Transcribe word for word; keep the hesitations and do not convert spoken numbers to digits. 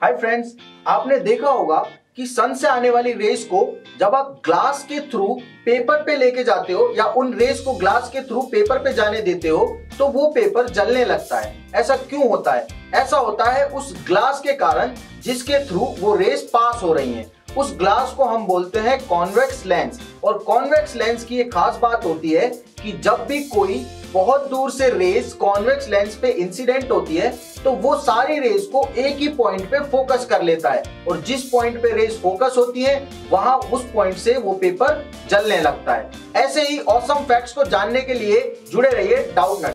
Hi friends, आपने देखा होगा कि सन से आने वाली रेस को जब आप ग्लास के थ्रू पेपर पे लेके जाते हो या उन रेस को ग्लास के थ्रू पेपर पे जाने देते हो तो वो पेपर जलने लगता है। ऐसा क्यों होता है? ऐसा होता है उस ग्लास के कारण जिसके थ्रू वो रेस पास हो रही है। उस ग्लास को हम बोलते हैं कॉन्वेक्स लेंस। और कॉन्वेक्स लेंस की एक खास बात होती है कि जब भी कोई बहुत दूर से रेस कॉन्वेक्स लेंस पे इंसिडेंट होती है तो वो सारी रेस को एक ही पॉइंट पे फोकस कर लेता है और जिस पॉइंट पे रेस फोकस होती है वहां उस पॉइंट से वो पेपर जलने लगता है। ऐसे ही ऑसम फैक्ट्स को जानने के लिए जुड़े रहिए डाउट नट।